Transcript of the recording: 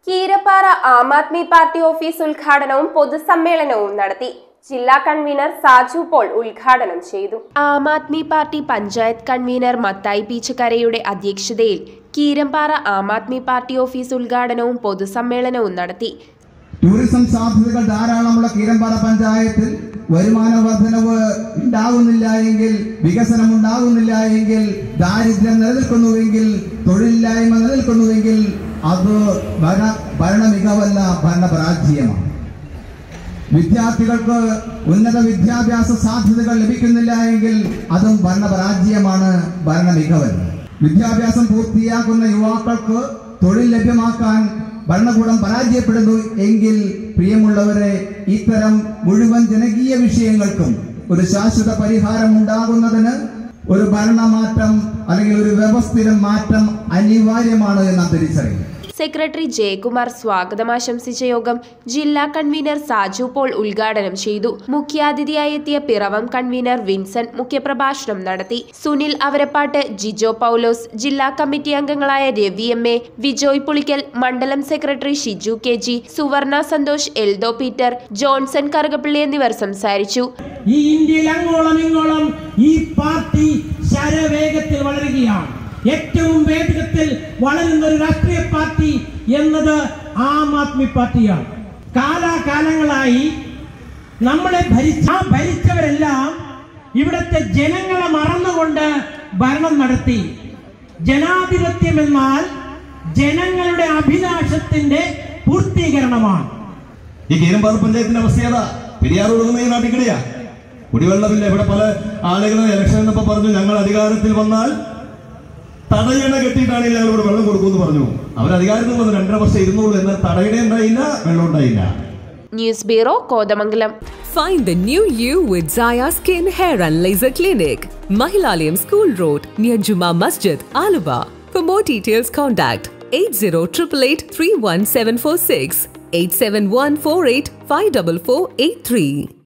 കീരപ്പാറ Aam Aadmi party office ഉദ്ഘാടനവും പൊതുസമ്മേളനവും നടത്തി. ജില്ലാ കൺവീനർ സാജു പോൾ ഉദ്ഘാടനം ചെയ്തു. ആം ആദ്മി പാർട്ടി പഞ്ചായത്ത് കൺവീനർ മത്തായി പീച്ചക്കരയുടെ അധ്യക്ഷതയിൽ കീരപ്പാറ ആം ആദ്മി പാർട്ടി ഓഫീസ് ഉദ്ഘാടനവും പൊതുസമ്മേളനവും നടത്തി. ടൂറിസം സാധ്യതകൾ ധാരാളമുള്ള കീരമ്പാറ പഞ്ചായത്തിൽ വരുമാന വർധനവ് ഉണ്ടാകുന്നില്ല എങ്കിൽ, വികസനം ഉണ്ടാകുന്നില്ല എങ്കിൽ, ദാരിദ്ര്യം നിലനിൽക്കുന്നുവെങ്കിൽ, തൊഴിലില്ലായ്മ നിലനിൽക്കുന്നുവെങ്കിൽ അത് ഭരണ മികവല്ല, ഭരണപരാജയമാണ്. വിദ്യാർത്ഥികൾക്ക് ഉന്നത വിദ്യാഭ്യാസ സാധ്യതകൾ ലഭിക്കുന്നില്ല എങ്കിൽ അതും ഭരണപരാജയമാണ്, ഭരണ മികവല്ല. വിദ്യാഭ്യാസം പൂർത്തിയാക്കുന്ന യുവാക്കൾക്ക് തൊഴിൽ ലഭ്യമാക്കാൻ ഭരണകൂടം പരാജയപ്പെടുന്നു എങ്കിൽ, പ്രിയമുള്ളവരെ, ഇത്തരം മുഴുവൻ ജനകീയ വിഷയങ്ങൾക്കും ഒരു ശാശ്വത പരിഹാരം ഉണ്ടാകുന്നതിന് ഒരു ഭരണമാറ്റം അല്ലെങ്കിൽ ഒരു വ്യവസ്ഥിത മാറ്റം അനിവാര്യമാണ് എന്ന് തിരിച്ചറിയും. സെക്രട്ടറി ജയകുമാർ സ്വാഗതം ആശംസിച്ച യോഗം ജില്ലാ കൺവീനർ സാജു പോൾ ഉദ്ഘാടനം ചെയ്തു. മുഖ്യാതിഥിയായി എത്തിയ പിറവം കൺവീനർ വിൻസെന്റ് മുഖ്യപ്രഭാഷണം നടത്തി. സുനിൽ അവരപ്പാട്ട്, ജിജോ പൗലോസ്, ജില്ലാ കമ്മിറ്റി അംഗങ്ങളായ രവി എം എ, വിജോയ് പുളിക്കൽ, മണ്ഡലം secretary Shiju K G, Suvarna Santhosh, Eldho Peter, Johnson Karukappally എന്നിവർ സംസാരിച്ചു. ഈ ഇന്ത്യയിൽ അങ്ങോളം ഇങ്ങോളം ഈ പാർട്ടി ശരവേഗത്തിൽ വളരുകയാണ്. ഏറ്റവും വേഗത്തിൽ വളരുന്ന ഒരു രാഷ്ട്രീയ പാർട്ടി എന്നത് ആം ആദ്മി പാർട്ടിയാണ്. കാലാകാലങ്ങളായി നമ്മളെ ഭരിച്ചവരെല്ലാം ഇവിടുത്തെ ജനങ്ങളെ മറന്നുകൊണ്ട് ഭരണം നടത്തി. ജനാധിപത്യം എന്നാൽ ജനങ്ങളുടെ അഭിലാഷത്തിന്റെ പൂർത്തീകരണമാണ്. ഈ കീരമ്പാറ പഞ്ചായത്തിന്റെ അവസ്ഥ പെരിയാർ ഒഴുകുന്ന ഈ നാട്ടിക്കിടെയാ. കുടിവെള്ളമില്ല. ഇവിടെ പല ആളുകളും ഇലക്ഷൻ എന്നപ്പോ പറഞ്ഞു ഞങ്ങൾ അധികാരത്തിൽ വന്നാൽ തടയണ കെട്ടിയിട്ടാണെങ്കിൽ ഞങ്ങൾ ഇവിടെ വെള്ളം കൊടുക്കുമെന്ന് പറഞ്ഞു. അവർ അധികാരത്തിൽ വന്ന് 2.5 വർഷം ഇരുന്നുള്ളൂ. എന്നാൽ തടയണ ഉണ്ടായില്ല, വെള്ളം ഉണ്ടായില്ല. News bureau, Kothamangalam. Find the new you with Zaya Skin Hair and Laser Clinic, Malayalam School Road near Juma Masjid, Aluva. For more details, contact 8088831746, 8714854454483.